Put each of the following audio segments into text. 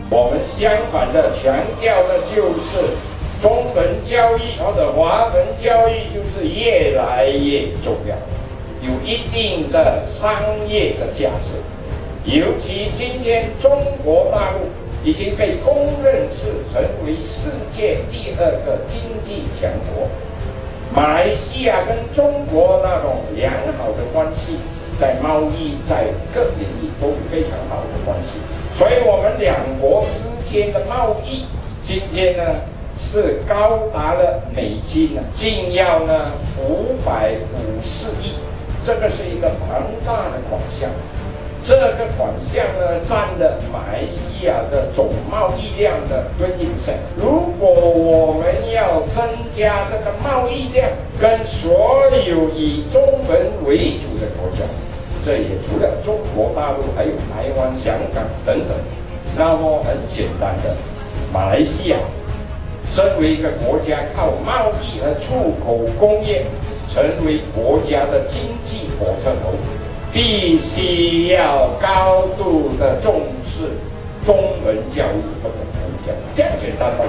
我们相反的强调的就是中文教育或者华文教育就是越来越重要，有一定的商业的价值。尤其今天中国大陆已经被公认是成为世界第2个经济强国，马来西亚跟中国那种良好的关系，在贸易在各领域都有非常好的关系，所以我们两国之间的贸易今天呢是高达了美金近要呢550亿，这个是一个庞大的款项。这个款项呢，占了马来西亚的总贸易量的20%。如果我们要增加这个贸易量，跟所有以中文为主的国家，这也除了中国大陆，还有台湾、香港等等。那么很简单的，马来西亚身为一个国家，靠贸易和出口工业成为国家的经济火车头。必须要高度的重视中文教育或者国语教育，这样简单吗？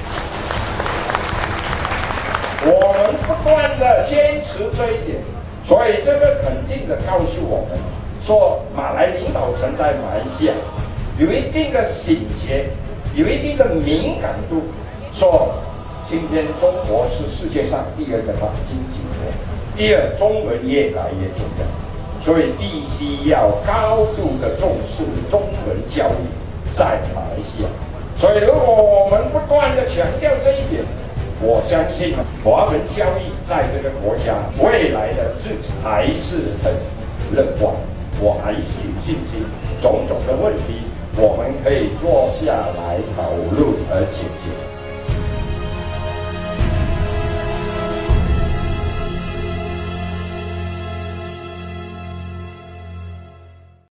我们不断的坚持这一点，所以这个肯定的告诉我们说，马来领导层在马来西亚有一定的醒觉，有一定的敏感度，说今天中国是世界上第2个大经济国，第2中文越来越重要。所以必须要高度的重视中文教育在马来西亚。所以如果我们不断的强调这一点，我相信华文教育在这个国家未来的日子还是很乐观，我还是有信心。种种的问题我们可以坐下来讨论而解决。